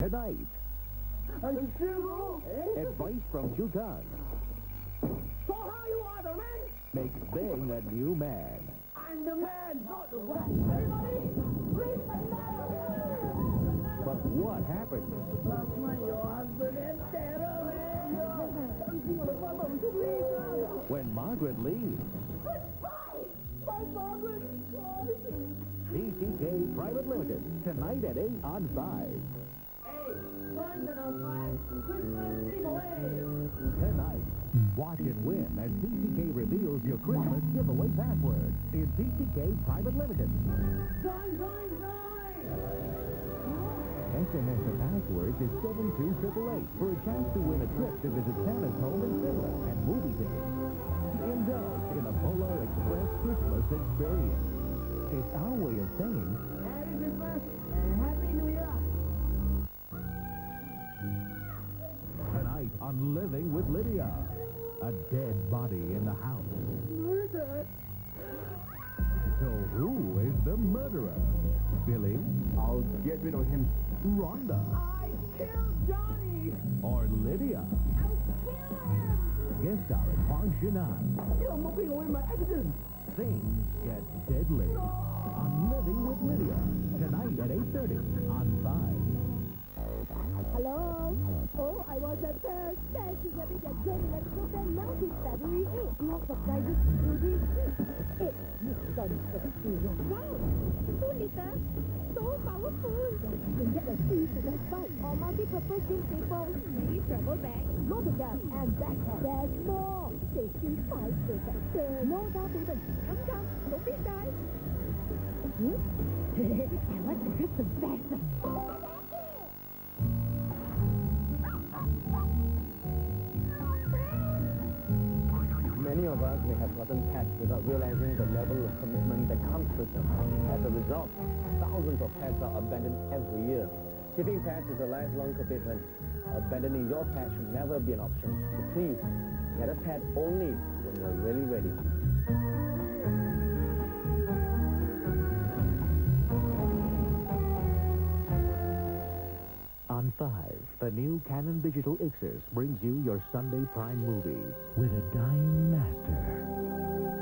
Tonight, advice from Jutan So how you are the man? makes Bing a new man. I'm the man, not the woman. Everybody, bring But what happened last night your husband and Sarah, man. when Margaret leaves? Goodbye, my Margaret. PCK Private Limited, tonight at 8 on 5. Hey, London 05, Christmas giveaway. Tonight, watch and win as PCK reveals your Christmas giveaway password in PCK Private Limited. Join. SMS the password to 72888 for a chance to win a trip to visit Santa's home in Finland and movie tickets. Indulge in a Polar Express Christmas experience. It's our way of saying, Merry Christmas and Happy New Year. tonight on Living with Lydia, a dead body in the house. Murder. So who is the murderer? Billy? I'll get rid of him. Rhonda? I killed Johnny. Or Lydia? I'll kill him. Guest star Huang Shinan. You're moving away my evidence. Things get deadly on Living with Lydia. Tonight at 8:30 on 5. Hello? Oh, I was at Paris. Paris is having a great electrical fan now till February 8th. Lots of prizes including it. Wow! 2 liters. So powerful. You can get a free sugar bike or multi-purpose gym table, free travel bag, motorcab, and backpack. There's more. Safety 5%. No down payment. Come. Don't be shy. I want to get the best. Many of us may have gotten pets without realizing the level of commitment that comes with them. As a result, thousands of pets are abandoned every year. Keeping pets is a lifelong commitment. Abandoning your pet should never be an option. So please, get a pet only when you're really ready. On 5, the new Canon Digital Ixus brings you your Sunday Prime movie with a dying master.